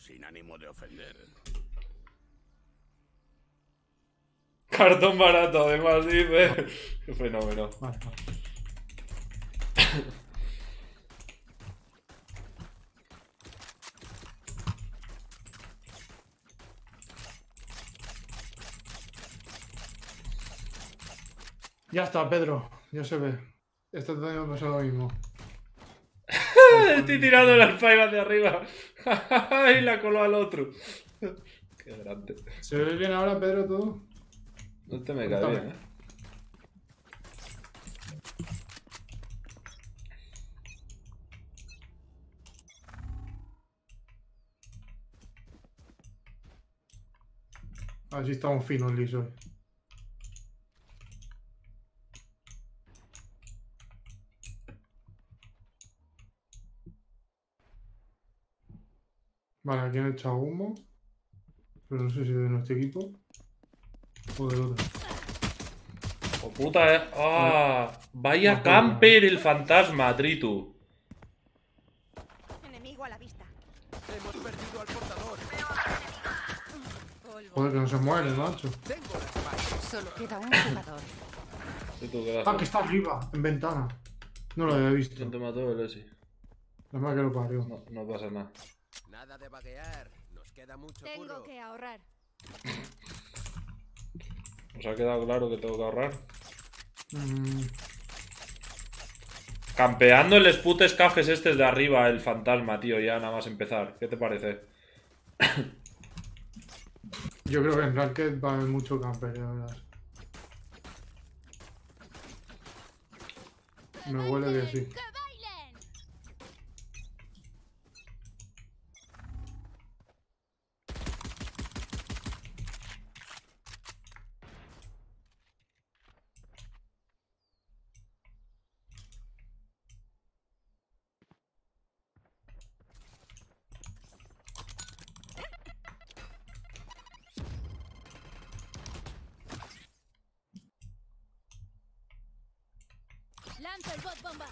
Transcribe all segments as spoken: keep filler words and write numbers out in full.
sin ánimo de ofender. Cartón barato, además, dice. Qué fenómeno. Vale, vale. Ya está, Pedro. Ya se ve. Este también me pasa lo mismo. Estoy tirando la alfaiba de arriba. Y la coló al otro. Qué grande. ¿Se ve bien ahora, Pedro, todo? No te me cae Cuéntame. bien, eh. A ver si estamos finos, lisos. Vale, aquí han echado humo. Pero no sé si de nuestro equipo o del otro. Oh puta, eh. ¡Ah! Vaya No, camper el fantasma, Tritu. Enemigo a la vista. Hemos perdido al portador. Polvo. Joder, que no se muere, macho. Tengo la Spike. Solo queda un jugador. Tritu, ¿qué Ah, que está arriba, en ventana. No lo había visto. ¿Quién te mató el Esi? La más que lo parió. No, no pasa nada. Nada de vaguear. Nos queda mucho Tengo curro. que ahorrar. ¿Os ha quedado claro que tengo que ahorrar? Mm, Campeando el putes cajes este de arriba, el fantasma, tío, ya nada más empezar. ¿Qué te parece? yo creo que en Ranked va a haber mucho camper, ya verás. Me huele que sí. ¡Que bailen! Lanzo el bot bomba.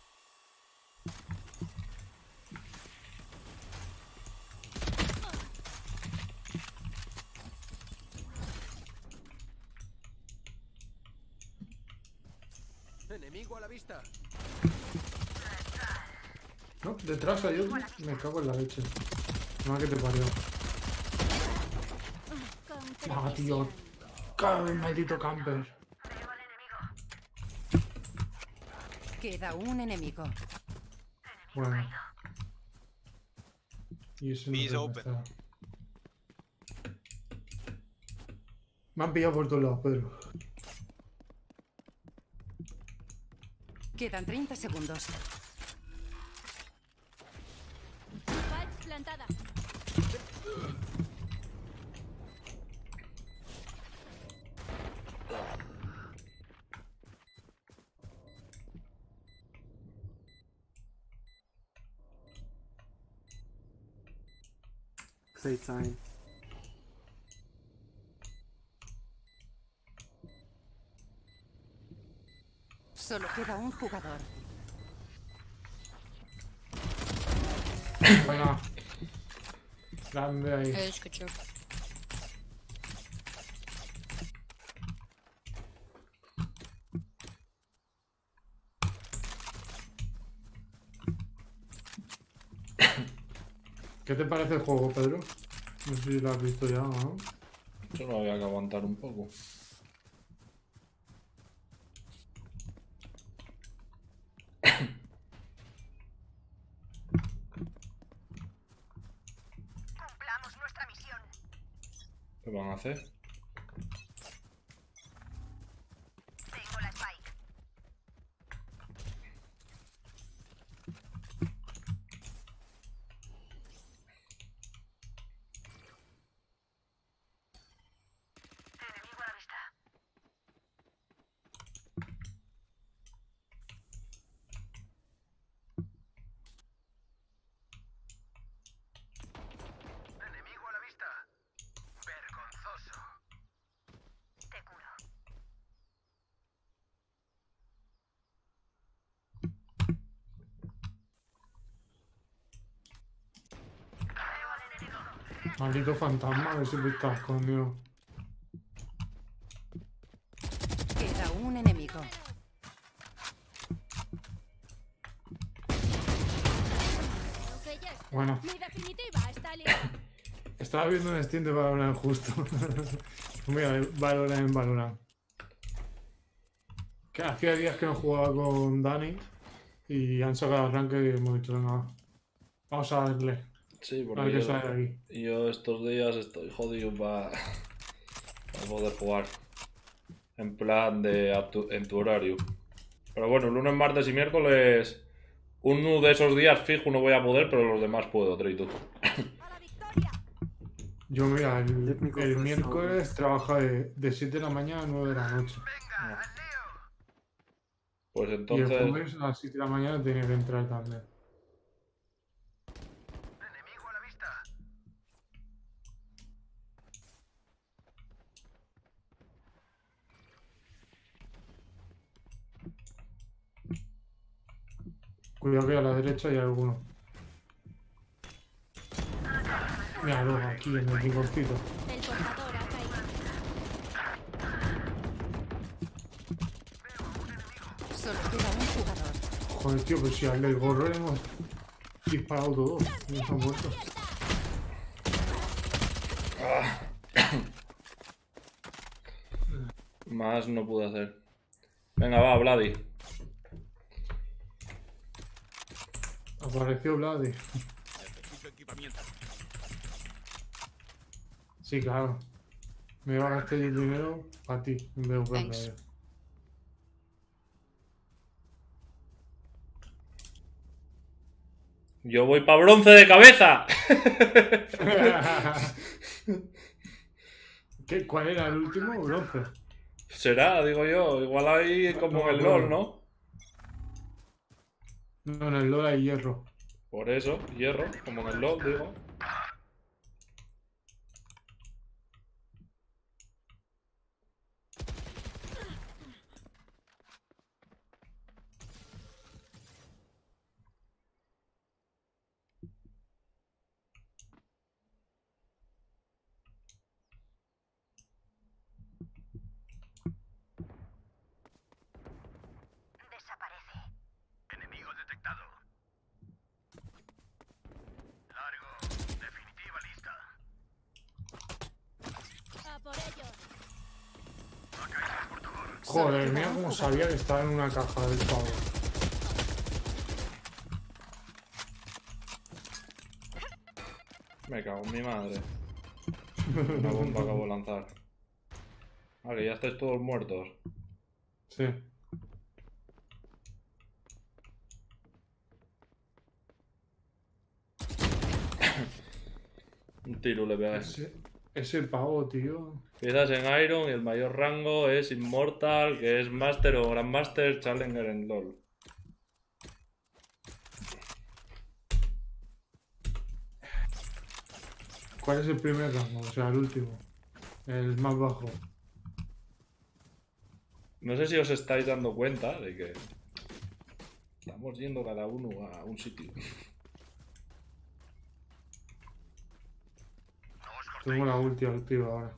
Enemigo a la vista. No, detrás hay otro. Me cago en la leche. Nada que te parió. Con Ah, tío. precisión. Cada vez maldito camper. Queda un enemigo. Bueno. Y ese no Bees sé dónde open. está. Me han pillado por todos lados, Pedro. Quedan treinta segundos. Spike plantada. Playtime. Solo queda un jugador. Venga. Grande ahí. Escucho. ¿Qué te parece el juego, Pedro? No sé si lo has visto ya, ¿no? Yo no había que aguantar un poco. Cumplamos nuestra misión. ¿Qué van a hacer? Tengo la Spike. Enemigo a la vista. Enemigo a la vista. Vergonzoso. Maldito fantasma, a ver si me está escondido. Queda un enemigo. Ok, ya está. Bueno. Mi definitiva está liada. Estaba viendo un Steam de Valorant justo. Mira, Valorant en Valorant. Que hacía días que no jugaba con Dani y han sacado arranque y hemos dicho, venga, vamos a darle. Sí, A ver porque qué yo, sale de aquí. yo estos días estoy jodido para poder jugar. En plan de a tu- en tu horario. Pero bueno, lunes, martes y miércoles, uno de esos días fijo no voy a poder, pero los demás puedo, Treito. ¡A la victoria! Yo, mira, el, Técnico el profesor. miércoles trabaja de, de siete de la mañana a nueve de la noche. Pues Y el entonces, jueves a las siete de la mañana tiene que entrar también. Cuidado que a la derecha hay alguno. Míralo, aquí en el rinconcito. El portador ha caído. Solo queda un jugador. Joder, tío, pues si al del gorro le hemos disparado todos. Y nos han muerto. más no pude hacer. Venga, va, Vladi. Apareció Vladi. Necesito equipamiento. Sí, claro. Me va a gastar el dinero para ti en vez de comprarlo Thanks. yo. Yo voy pa' bronce de cabeza. ¿Qué, ¿Cuál era el último? Bronce. Será, digo yo. Igual ahí como en el LOL, ¿no? No, en el LoL hay hierro. Por eso, hierro, como en el LOL, digo. Desaparece. Enemigo detectado. Largo. Definitiva lista. ¡A por ellos! Joder, mira cómo sabía que estaba en una caja del pavo. Me cago en mi madre. Una bomba acabo de lanzar. Vale, ya estáis todos muertos. Sí. Un tiro le pegáis. Ese, ese pavo, tío. Empiezas en Iron y el mayor rango es Immortal, que es Master o Grandmaster Challenger en LOL. ¿Cuál es el primer rango? O sea, el último. El más bajo. No sé si os estáis dando cuenta de que estamos yendo cada uno a un sitio. Tengo la ulti activa ahora.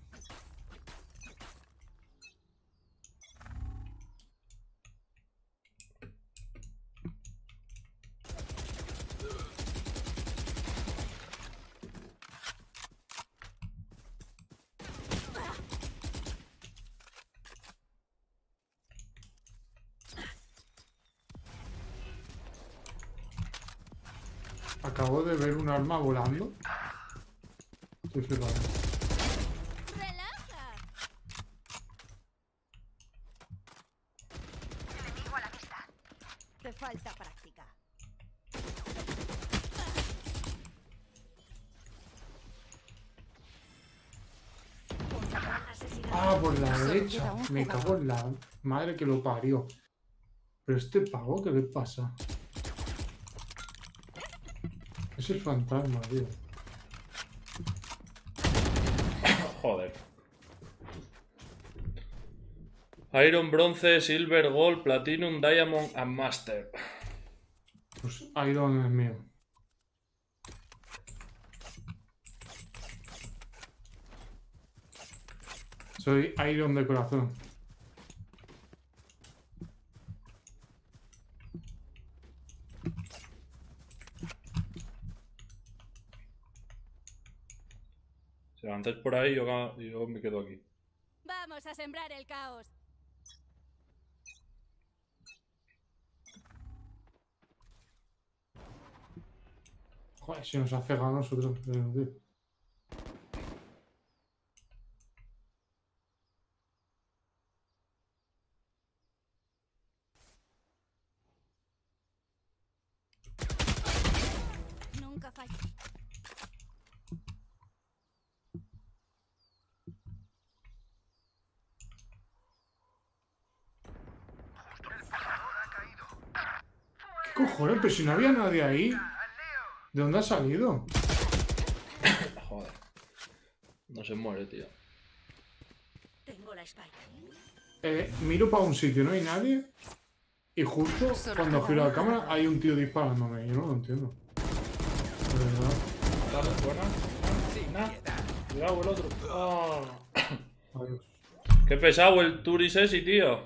Acabo de ver un arma volando. Estoy flipando. ¡Relaja! Enemigo a la vista. Te falta práctica. Ah, por la Solo derecha. queda un Me jugador. cago en la madre que lo parió. Pero este pavo, ¿qué le pasa? Es el fantasma, tío. Joder. Iron, Bronce, Silver, Gold, Platinum, Diamond and Master. Pues Iron es mío. Soy Iron de corazón. Si levantáis por ahí, yo, ga- yo me quedo aquí. Vamos a sembrar el caos. Joder, si nos ha cegado a nosotros. Pero, tío. Nunca falla. ¿Qué cojones? Pero si no había nadie ahí. ¿De dónde ha salido? Joder. No se muere, tío. Tengo la spike. Eh, miro para un sitio, no hay nadie. Y justo Solo cuando queda giro la un cámara jugador. hay un tío disparándome. Yo no lo entiendo. De verdad. Dale, buena. Nah. Cuidado el otro. Ah. Adiós. Qué pesado el Turis ese, tío.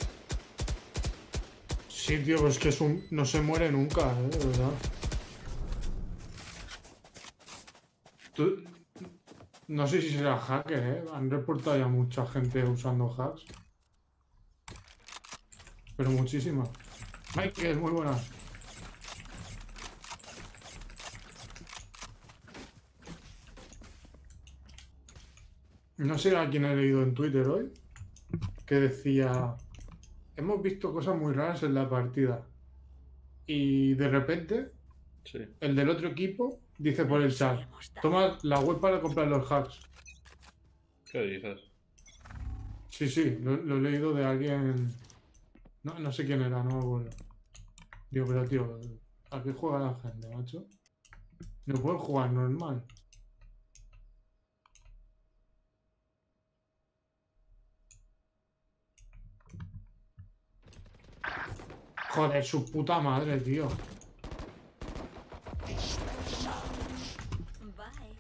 Sí, tío, pero es que es un... no se muere nunca, eh, de verdad. Tú- No sé si será hacker, eh. Han reportado ya mucha gente usando hacks. Pero muchísima. Mike, muy buenas. No sé a quién he leído en Twitter hoy. Que decía... Hemos visto cosas muy raras en la partida. Y de repente, Sí. el del otro equipo dice por el chat: toma la web para comprar los hacks. ¿Qué dices? Sí, sí, lo, lo he leído de alguien. No, no sé quién era, no me acuerdo. Digo, pero tío, ¿a qué juega la gente, macho? No pueden jugar normal. Joder, su puta madre, tío. Bye.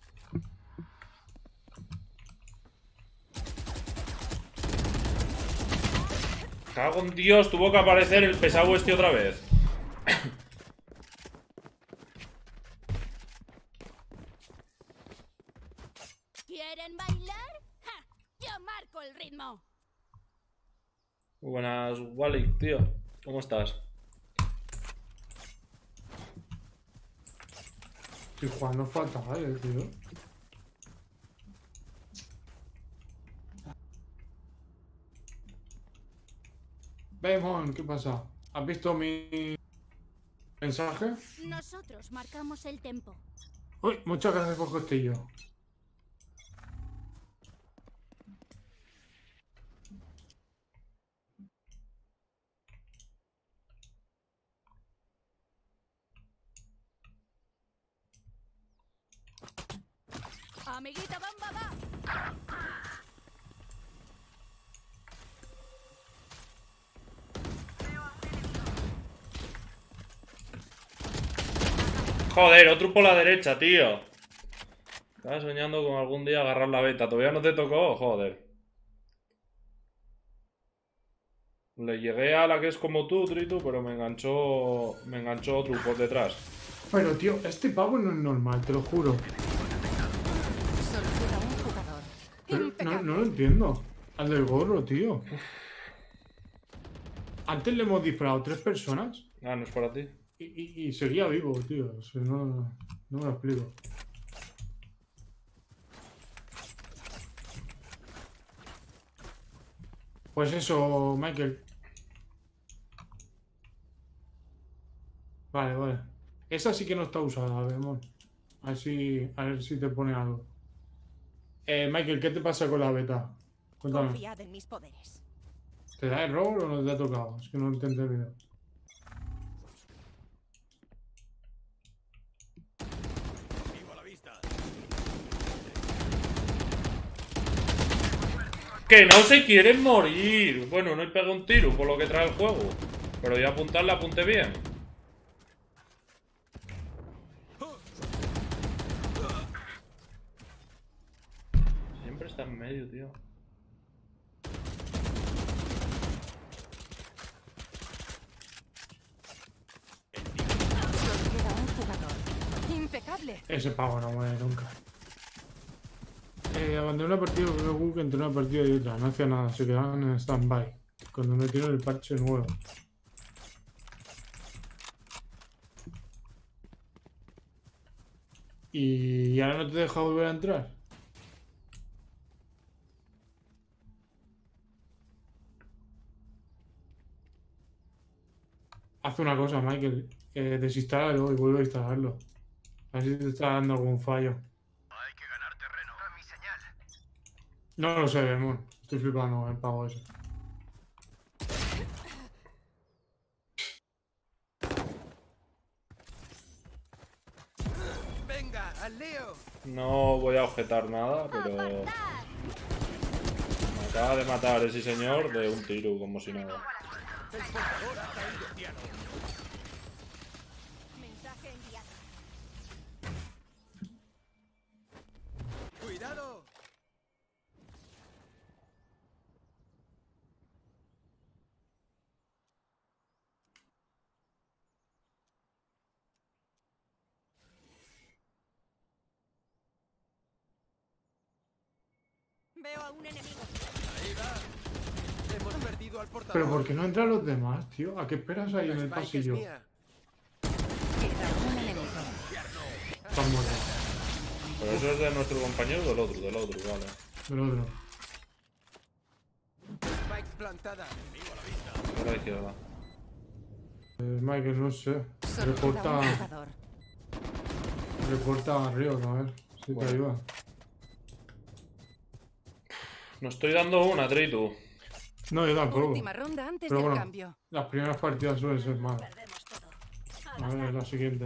Cago en Dios, tuvo que aparecer el pesado este otra vez. ¿Quieren bailar? ¡Ja! Yo marco el ritmo. Muy buenas, Wally, tío. ¿Cómo estás? Estoy jugando fatal, eh, tío. Bemon, ¿qué pasa? ¿Has visto mi mensaje? Nosotros marcamos el tempo. Uy, muchas gracias por Costillo. Amiguita, bamba, va. Joder, otro por la derecha, tío. Estaba soñando con algún día agarrar la beta. ¿Todavía no te tocó? Joder. Le llegué a la que es como tú, Tritu, pero me enganchó. Me enganchó otro por detrás. Pero, tío, este pavo no es normal, te lo juro. Solo queda un jugador. Pero no, Impecable. no lo entiendo. Al del gorro, tío. Antes le hemos disparado tres personas Ah, no es para ti. y, y- y seguía vivo, tío. O sea, no, no me lo explico. Pues eso, Michael. Vale, vale. Esa sí que no está usada, Demon. A ver si, a ver si te pone algo. Eh, Michael, ¿qué te pasa con la beta? Cuéntame. Confiad en mis poderes. ¿Te da error o no te ha tocado? Es que no te he entendido. Vivo a la vista. ¡Que no se quieren morir! Bueno, no he pegado un tiro por lo que trae el juego. Pero ya apuntarle apunté bien. Siempre está en medio, tío. visible. Ese pavo no muere nunca. Eh, abandoné una partida con un bug entre una partida y otra. No hacía nada, se quedaban en stand-by. Cuando metieron el parche nuevo. ¿Y ahora no te deja volver a entrar? Haz una cosa, Michael. Eh, desinstálalo y vuelve a instalarlo. A ver si te está dando algún fallo. Hay que ganar terreno. A mi señal. No lo sé, Demon. Estoy flipando el pago ese. Venga, al lío. No voy a objetar nada, pero... ¡Apartad! Me acaba de matar ese señor de un tiro, como si nada. El portador ha caído. Diano. Mensaje enviado. ¡Cuidado! Veo a un enemigo. Ahí va. Hemos perdido al portador. Pero ¿por qué no entran los demás, tío? ¿A qué esperas ahí La en el Spike es pasillo? mía. Queda un enemigo. Vamos, ¿Pero eso es de nuestro compañero o del otro? Del otro, vale. del otro. Spike plantada. Por la izquierda. Eh, Michael, no sé. Solo queda un Reporta, jugador. reporta a Río, a ver si Bueno. te ayuda. No estoy dando una, Tritu. No, yo tampoco. Última ronda antes Pero del bueno. cambio. Las primeras partidas suelen ser malas. Perdemos todo. A ver, la siguiente.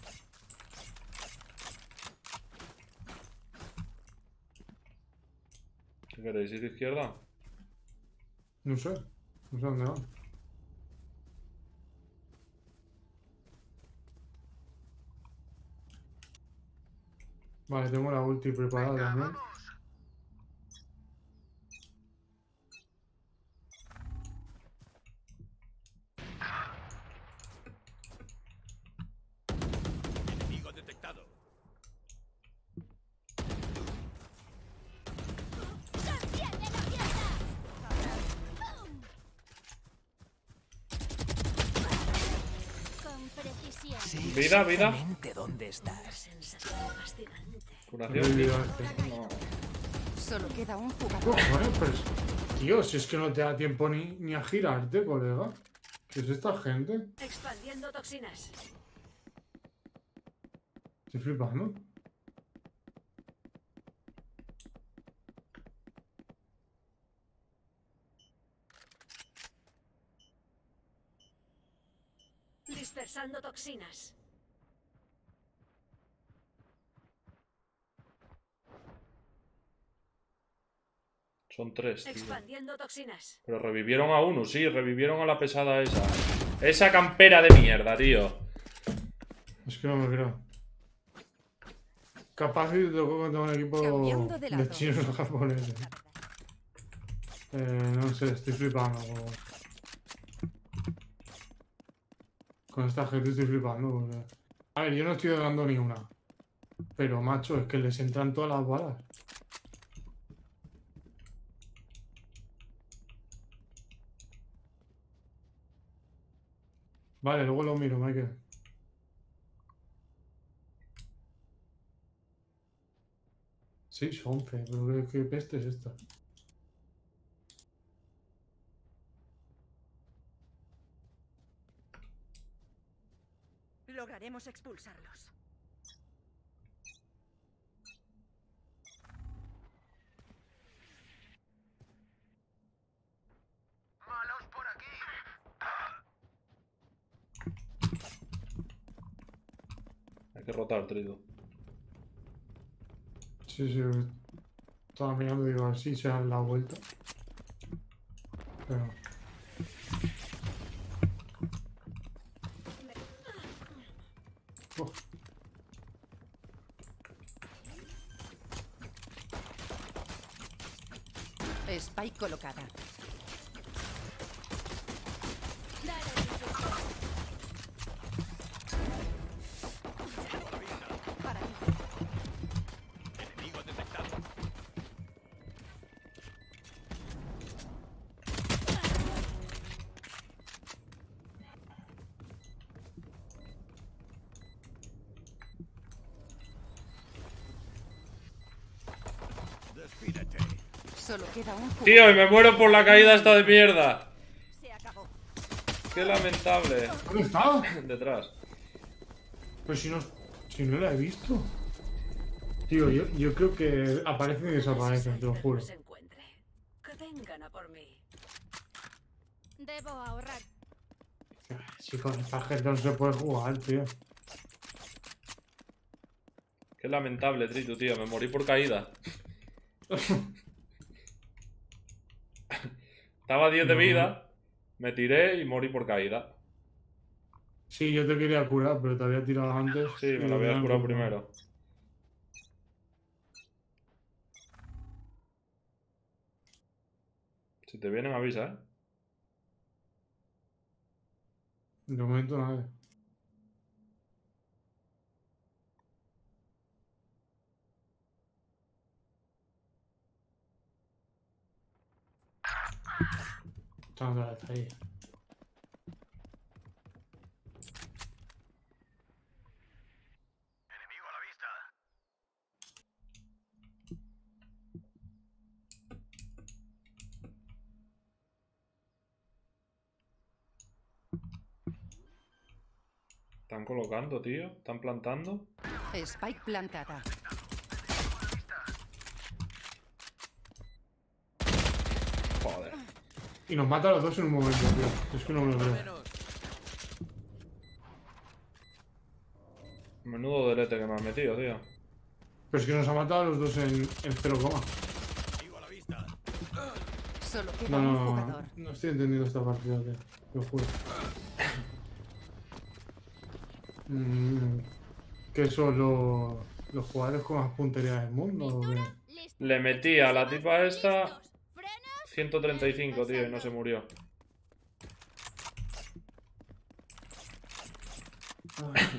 ¿Qué queréis? ¿Ir izquierda? No sé. No sé dónde van. Vale, tengo la ulti preparada también. Enemigo detectado. ¡Enciende la fiesta! Con precisión. Vida, vida. ¿Dónde estás? Sensación fascinante. Me he Curación. olvidado este. No. Solo queda un jugador. Cojones, pero es- Tío, si es que no te da tiempo ni, ni a girarte, colega. ¿Qué es esta gente? Expandiendo toxinas. Estoy flipando. Dispersando toxinas. Son tres, tío. Expandiendo toxinas. Pero revivieron a uno, sí, revivieron a la pesada esa. Esa campera de mierda, tío. Es que no me creo. Capaz si te tocó contra un equipo Cambiando de de, lado. chinos o japoneses. Eh, no sé, estoy flipando. Con, con esta gente estoy flipando. Porque... A ver, yo no estoy dando ni una. Pero, macho, es que les entran todas las balas. Vale, luego lo miro, Michael. seis once, pero ¿qué, qué peste es esta? Lograremos expulsarlos. ¡Malos por aquí! Hay que rotar, Tritu. Sí, sí, estaba mirando y digo, así se dan la vuelta. Pero... Oh, Spike colocada. Dale, disruptor. Para mí. Despídete. Solo queda un jugador. Tío, y me muero por la caída esta de mierda. Se acabó. Qué lamentable. ¿Dónde está? Detrás. Pues si no, si no la he visto. Tío, yo, yo creo que aparecen y desaparecen, te lo juro. Se encuentre. Que vengan a por mí. Debo ahorrar. Si con esta gente no se puede jugar, tío. Qué lamentable, Tritu, tío. Me morí por caída. Estaba a diez de No. vida. Me tiré y morí por caída. Sí, yo te quería curar, pero te había tirado antes. Sí, me y lo habías me curado han- primero. Si te vienen, avisa, ¿eh? De momento nada. Está otra vez ahí. Están colocando, tío. Están plantando. Spike plantada. Joder. Y nos mata a los dos en un momento, tío. Es que no me lo creo. Menos. Menudo delete que me has metido, tío. Pero es que nos ha matado a los dos en, en cero coma. Sigo a la vista. Solo queda No, un no, no. jugador. No estoy entendiendo esta partida, tío. Te lo juro. Mm, ¿Qué son los, los jugadores con más puntería del mundo? ¿O qué? Listo. Le metí a la tipa esta Listos. Frenos. ciento treinta y cinco, tío, y no se murió. Ay.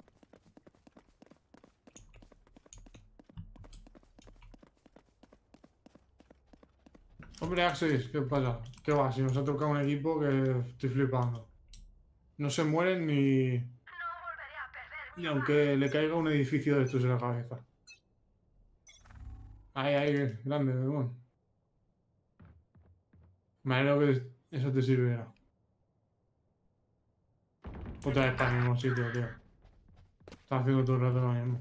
Hombre, Axis, ¿qué pasa? ¿Qué va? Si nos ha tocado un equipo que estoy flipando. No se mueren ni... Ni aunque le caiga un edificio de estos en la cabeza. Ahí, ahí, grande, Bebón. Me alegro que eso te sirviera. Otra vez para el mismo sitio, tío. Estaba haciendo todo el rato lo mismo.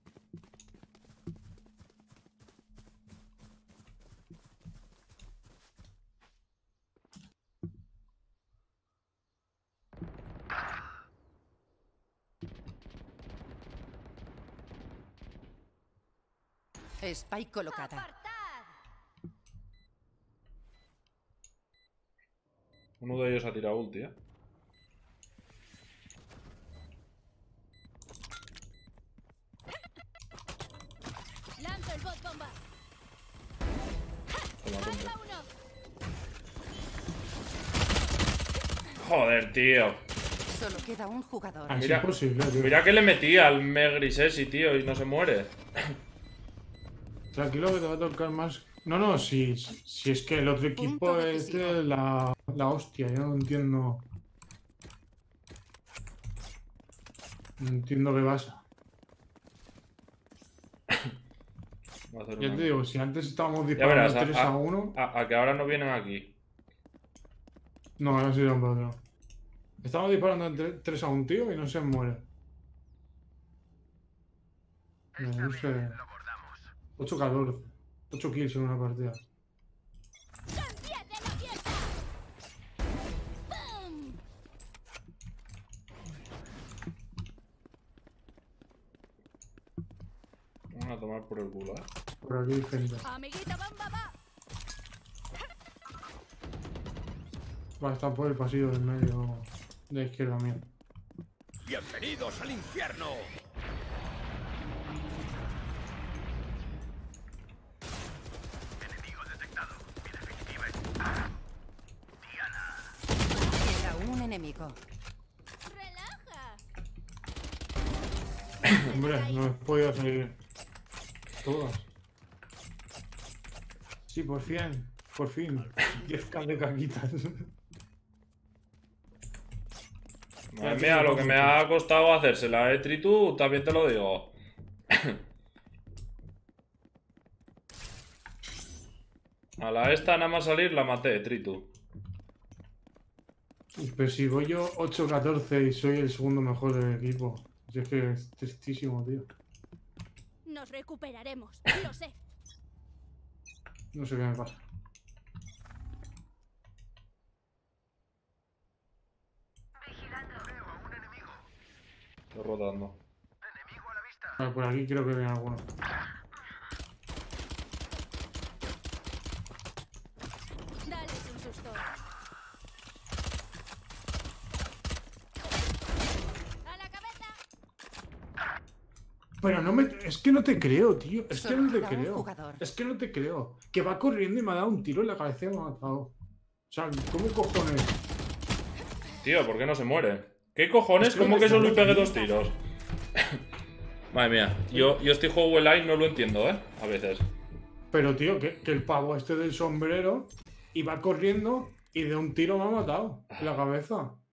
Spike colocada. Apartad. Uno de ellos ha tirado ulti, eh. Lanzo el bot bomba. Toma, toma. Lanza uno. Joder, tío. Solo queda un jugador. Ah, es Mira- imposible, tío. Mira que le metí al Megris ese, tío, y no se muere. Tranquilo que te va a tocar más. No, no, si, si es que el otro equipo Punto es decisivo. de la, la hostia, yo no entiendo. No entiendo qué pasa. Voy a hacer Ya una- te digo, si antes estábamos Ya verás, disparando tres a, a uno. a- a que ahora no vienen aquí. No, ahora sí un otro. Estamos disparando tres a un tío y no se muere. No, no sé. ocho catorce. ocho kills en una partida. Son diez de la fiesta. ¡Bum! Vamos a tomar por el culo, eh. Por aquí hay gente. Amiguita bomba va. Va a estar por el pasillo del medio de izquierda mía. Bienvenidos al infierno. Queda un enemigo. Relaja. Hombre, no he podido seguir todas. Sí, por fin. Por fin. diez k de caquitas. Madre mía, lo que me ha costado hacérsela, eh, Tritu, también te lo digo. A la esta nada más salir la maté, Tritu. Pero si voy yo ocho catorce y soy el segundo mejor del equipo. Si es que es tristísimo, tío. Nos recuperaremos, lo sé. No sé qué me pasa. Estoy rotando. Vale, por aquí creo que viene alguno. Dales un susto. ¡A la cabeza! Pero no me... Es que no te creo, tío. Es que Solo no te queda un creo. jugador. Es que no te creo. Que va corriendo y me ha dado un tiro en la cabeza y me ha matado. O sea, ¿cómo cojones? Tío, ¿por qué no se muere? ¿Qué cojones? Es que ¿Cómo no que está solo le pegué muerto. dos tiros? Madre mía, yo, yo este juego online no lo entiendo, ¿eh? A veces. Pero, tío, que, que el pavo este del sombrero iba corriendo y de un tiro me ha matado en la cabeza.